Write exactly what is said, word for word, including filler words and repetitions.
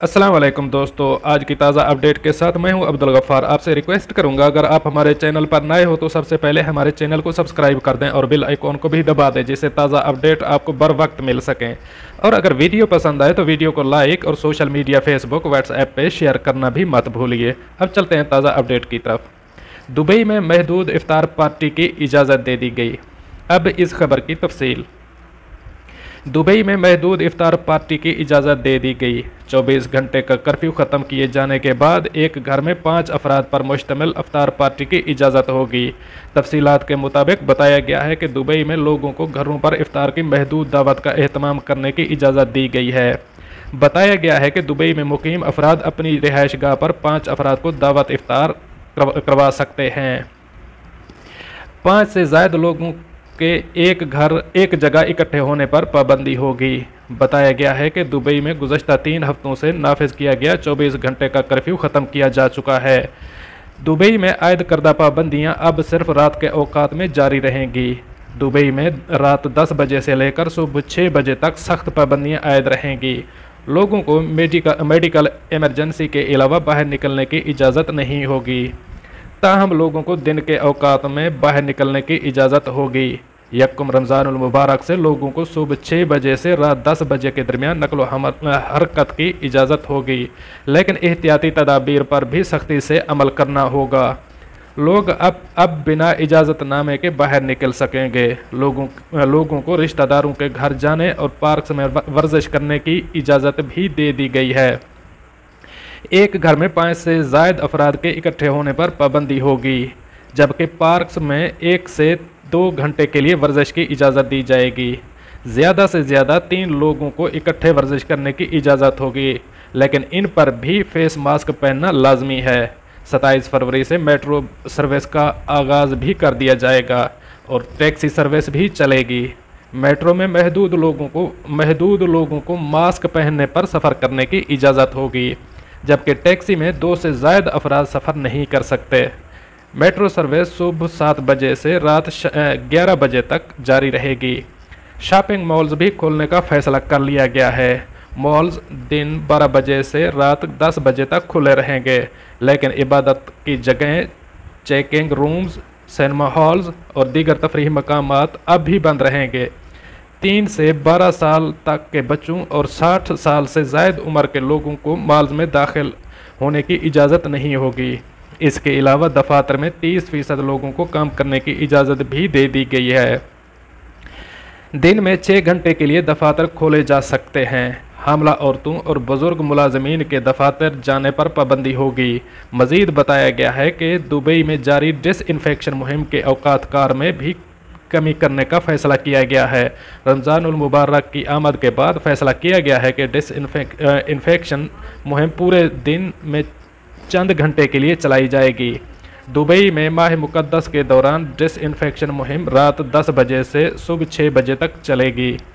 अस्सलाम वालेकुम दोस्तों, आज की ताज़ा अपडेट के साथ मैं हूं अब्दुल गफ्फार। आपसे रिक्वेस्ट करूंगा, अगर आप हमारे चैनल पर नए हो तो सबसे पहले हमारे चैनल को सब्सक्राइब कर दें और बेल आइकॉन को भी दबा दें, जिससे ताज़ा अपडेट आपको बर वक्त मिल सकें। और अगर वीडियो पसंद आए तो वीडियो को लाइक और सोशल मीडिया फेसबुक व्हाट्सएप पे शेयर करना भी मत भूलिए। अब चलते हैं ताज़ा अपडेट की तरफ। दुबई में महदूद इफ्तार पार्टी की इजाज़त दे दी गई। अब इस खबर की तफसील। दुबई में महदूद इफ्तार पार्टी की इजाज़त दे दी गई। चौबीस घंटे का कर्फ्यू ख़त्म किए जाने के बाद एक घर में पाँच अफराद पर मुश्तमिल इफ्तार पार्टी की इजाज़त होगी। तफसीलात के मुताबिक बताया गया है कि दुबई में लोगों को घरों पर इफ्तार की महदूद दावत का एहतमाम करने की इजाज़त दी गई है। बताया गया है कि दुबई में मुकीम अफराद अपनी रिहाइश गाह पर पाँच अफराद को दावत इफ्तार करवा सकते हैं। पाँच से ज़ायद लोगों के एक घर एक जगह इकट्ठे होने पर पाबंदी होगी। बताया गया है कि दुबई में गुज़श्ता तीन हफ्तों से नाफिज किया गया चौबीस घंटे का कर्फ्यू ख़त्म किया जा चुका है। दुबई में आयद करदा पाबंदियां अब सिर्फ रात के औकात में जारी रहेंगी। दुबई में रात दस बजे से लेकर सुबह छः बजे तक सख्त पाबंदियां आयद रहेंगी। लोगों को मेडिकल मेडिकल इमरजेंसी के अलावा बाहर निकलने की इजाज़त नहीं होगी। ताहम लोगों को दिन के औकात में बाहर निकलने की इजाज़त होगी। यकम रमज़ानुल मुबारक से लोगों को सुबह छः बजे से रात दस बजे के दरमियान नकलो हरकत की इजाज़त होगी, लेकिन एहतियाती तदाबीर पर भी सख्ती से अमल करना होगा। लोग अब अब बिना इजाज़त नामे के बाहर निकल सकेंगे। लोगों लोगों को रिश्तेदारों के घर जाने और पार्क में वर्जिश करने की इजाज़त भी दे दी गई है। एक घर में पाँच से ज़ायद अफराद के इकट्ठे होने पर पाबंदी होगी, जबकि पार्क्स में एक से दो घंटे के लिए वर्जिश की इजाज़त दी जाएगी। ज़्यादा से ज़्यादा तीन लोगों को इकट्ठे वर्जिश करने की इजाज़त होगी, लेकिन इन पर भी फेस मास्क पहनना लाजमी है। सत्ताईस फरवरी से मेट्रो सर्विस का आगाज़ भी कर दिया जाएगा और टैक्सी सर्विस भी चलेगी। मेट्रो में महदूद लोगों को महदूद लोगों को मास्क पहनने पर सफ़र करने की इजाज़त होगी, जबकि टैक्सी में दो से ज़ायद अफराद सफ़र नहीं कर सकते। मेट्रो सर्विस सुबह सात बजे से रात ग्यारह बजे तक जारी रहेगी। शॉपिंग मॉल्स भी खोलने का फैसला कर लिया गया है। मॉल्स दिन बारह बजे से रात दस बजे तक खुले रहेंगे, लेकिन इबादत की जगहें, चेकिंग रूम्स, सिनेमा हॉल्स और दीगर तफरीही मकामात अब भी बंद रहेंगे। तीन से बारह साल तक के बच्चों और साठ साल से ज़ायद उम्र के लोगों को मॉल्स में दाखिल होने की इजाज़त नहीं होगी। इसके अलावा दफातर में तीस फीसद लोगों को काम करने की इजाज़त भी दे दी गई है। दिन में छः घंटे के लिए दफातर खोले जा सकते हैं। हामला औरतों और बुज़ुर्ग मुलाजमीन के दफातर जाने पर पाबंदी होगी। मज़ीद बताया गया है कि दुबई में जारी डिसइंफेक्शन मुहिम के औकात कार में भी कमी करने का फैसला किया गया है। रमज़ानुल मुबारक की आमद के बाद फैसला किया गया है कि डिसइंफेक्शन मुहिम पूरे दिन में चंद घंटे के लिए चलाई जाएगी। दुबई में माह मुक़द्दस के दौरान डिसइंफेक्शन मुहिम रात दस बजे से सुबह छः बजे तक चलेगी।